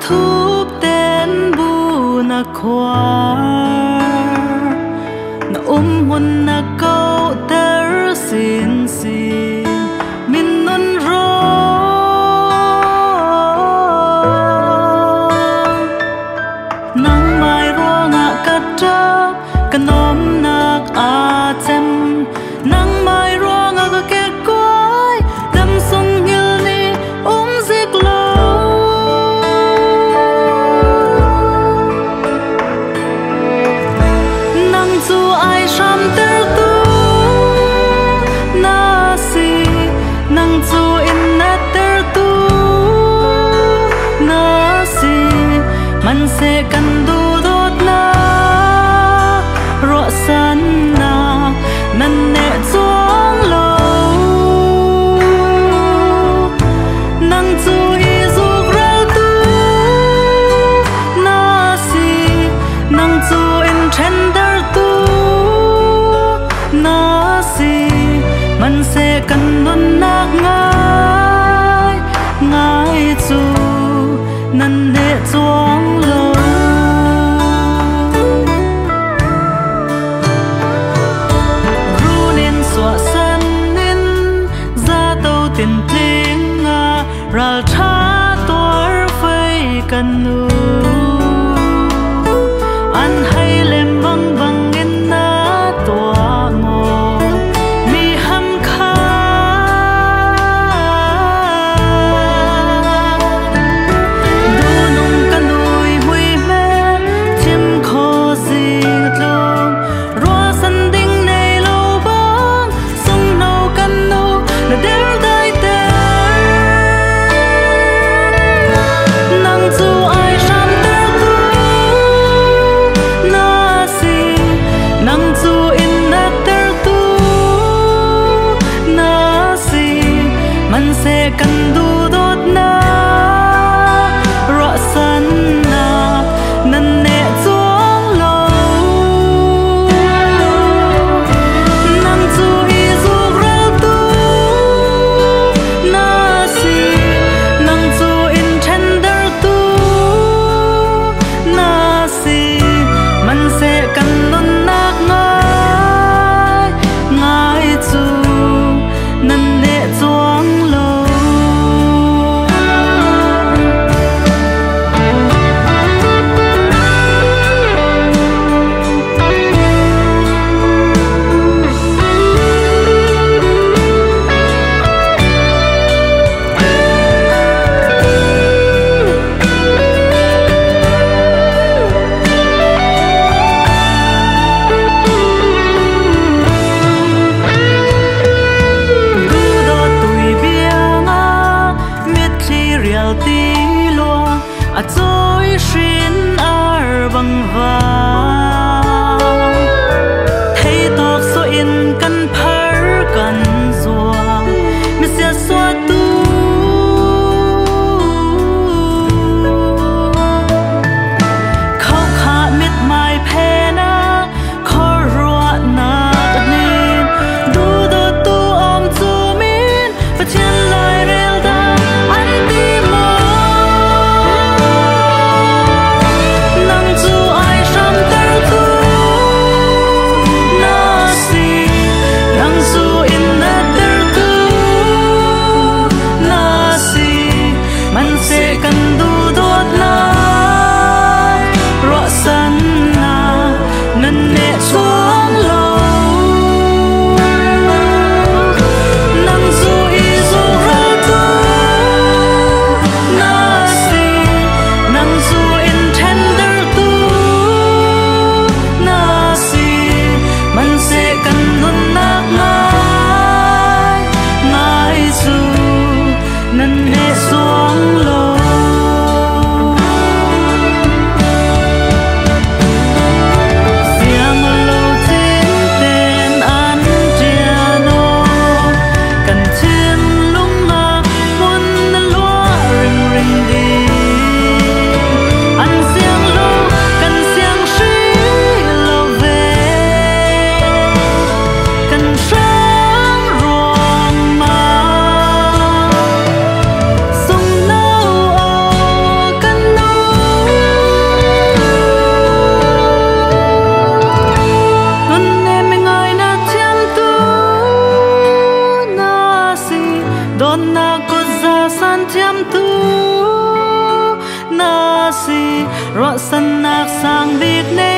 thúp tên bu na khoa na hun na câu ter xin xin min non ro nang mai ro na katra kanom nak a chem nang mai ro nga ka ke koi dam sung hil ni zik lo nang chu ai sham ter tu na si nang chu in na ter tu na si man se kan du dot na ro san na nan ne chuang lo nang chu i zuk ral tu na si nang chu in tender tu na si man se kan nun nak ngai ngai chu nan ne chuang lo tin tiếng ral tha tor phai kan nu an hay lem bang bang in na tua mo mi ham kha du nung kan ui hui me chim kho si lo ro san ding nei lo bang sung no kan no na der se kan du dot na ro san na nan ne chuang lo nang chu i zuk ral tu na si nang chu in tender tu na si man se kan nun nak ngai ngai chu nan ne chuang lo a choi shin ar bang va thei tok so in kan phar kan zuang mi sia swa tu khau kha mit mai phe na khor ro na nin du do tu om chu min pa chen lai rel da an ti mo si ro san nak sang bik ne